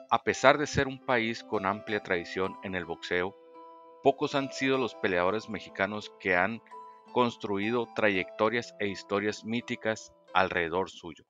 A pesar de ser un país con amplia tradición en el boxeo, pocos han sido los peleadores mexicanos que han construido trayectorias e historias míticas alrededor suyo.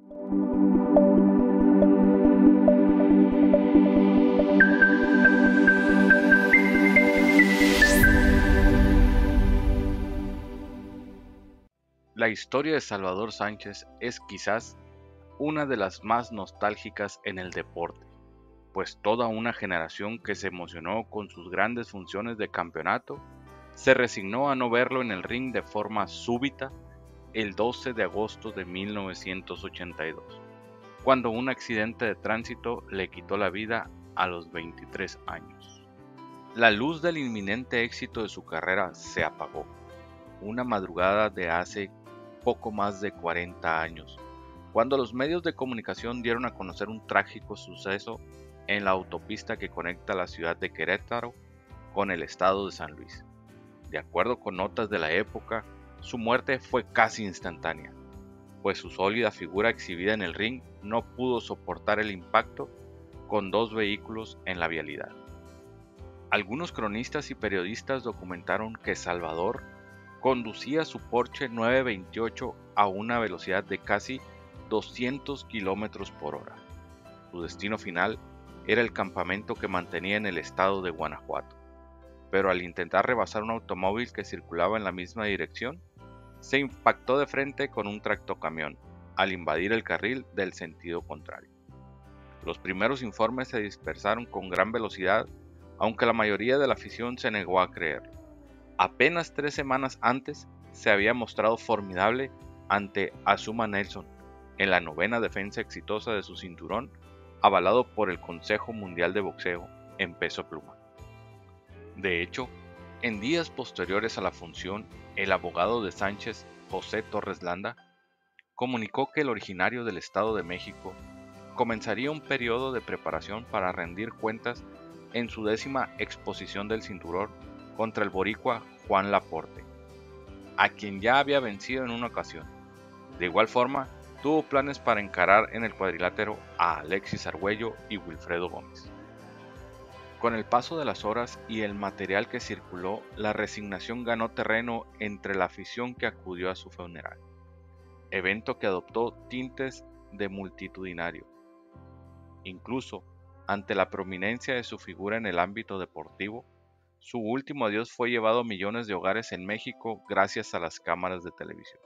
La historia de Salvador Sánchez es quizás una de las más nostálgicas en el deporte, pues toda una generación que se emocionó con sus grandes funciones de campeonato se resignó a no verlo en el ring de forma súbita el 12 de agosto de 1982, cuando un accidente de tránsito le quitó la vida a los 23 años. La luz del inminente éxito de su carrera se apagó, una madrugada de hace poco más de 40 años, cuando los medios de comunicación dieron a conocer un trágico suceso en la autopista que conecta la ciudad de Querétaro con el estado de San Luis. De acuerdo con notas de la época, su muerte fue casi instantánea, pues su sólida figura exhibida en el ring no pudo soportar el impacto con dos vehículos en la vialidad. Algunos cronistas y periodistas documentaron que Salvador conducía su Porsche 928 a una velocidad de casi 200 km por hora. Su destino final era el campamento que mantenía en el estado de Guanajuato, pero al intentar rebasar un automóvil que circulaba en la misma dirección, se impactó de frente con un tractocamión al invadir el carril del sentido contrario. Los primeros informes se dispersaron con gran velocidad, aunque la mayoría de la afición se negó a creerlo. Apenas 3 semanas antes se había mostrado formidable ante Azuma Nelson en la 9ª defensa exitosa de su cinturón, avalado por el Consejo Mundial de Boxeo en peso pluma. De hecho, en días posteriores a la función, el abogado de Sánchez, José Torres Landa, comunicó que el originario del Estado de México comenzaría un periodo de preparación para rendir cuentas en su 10ª exposición del cinturón contra el boricua Juan Laporte, a quien ya había vencido en una ocasión. De igual forma, tuvo planes para encarar en el cuadrilátero a Alexis Argüello y Wilfredo Gómez. Con el paso de las horas y el material que circuló, la resignación ganó terreno entre la afición que acudió a su funeral, evento que adoptó tintes de multitudinario. Incluso, ante la prominencia de su figura en el ámbito deportivo, su último adiós fue llevado a millones de hogares en México gracias a las cámaras de televisión.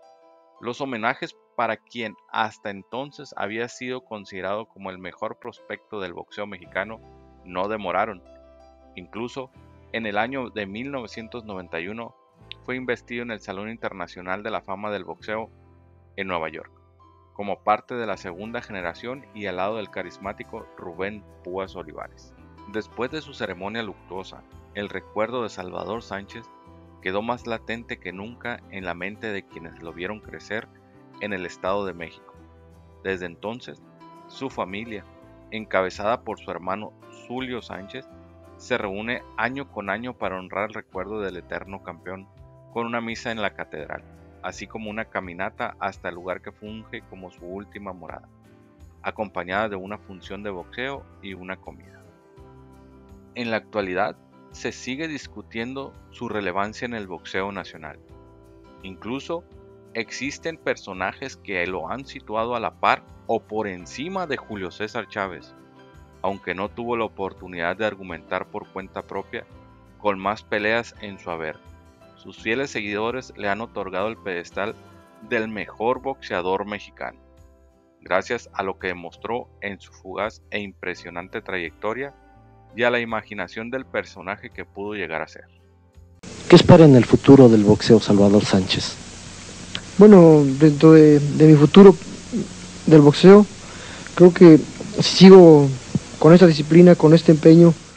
Los homenajes para quien hasta entonces había sido considerado como el mejor prospecto del boxeo mexicano no demoraron. Incluso, en el año de 1991, fue investido en el Salón Internacional de la Fama del Boxeo en Nueva York, como parte de la segunda generación y al lado del carismático Rubén Púas Olivares. Después de su ceremonia luctuosa, el recuerdo de Salvador Sánchez quedó más latente que nunca en la mente de quienes lo vieron crecer en el Estado de México. Desde entonces, su familia, encabezada por su hermano Zulio Sánchez, se reúne año con año para honrar el recuerdo del eterno campeón con una misa en la catedral, así como una caminata hasta el lugar que funge como su última morada, acompañada de una función de boxeo y una comida. En la actualidad, se sigue discutiendo su relevancia en el boxeo nacional. Incluso existen personajes que lo han situado a la par o por encima de Julio César Chávez, aunque no tuvo la oportunidad de argumentar por cuenta propia con más peleas en su haber. Sus fieles seguidores le han otorgado el pedestal del mejor boxeador mexicano, gracias a lo que demostró en su fugaz e impresionante trayectoria y a la imaginación del personaje que pudo llegar a ser. ¿Qué espera en el futuro del boxeo Salvador Sánchez? Bueno, dentro de mi futuro del boxeo, creo que si sigo con esta disciplina, con este empeño,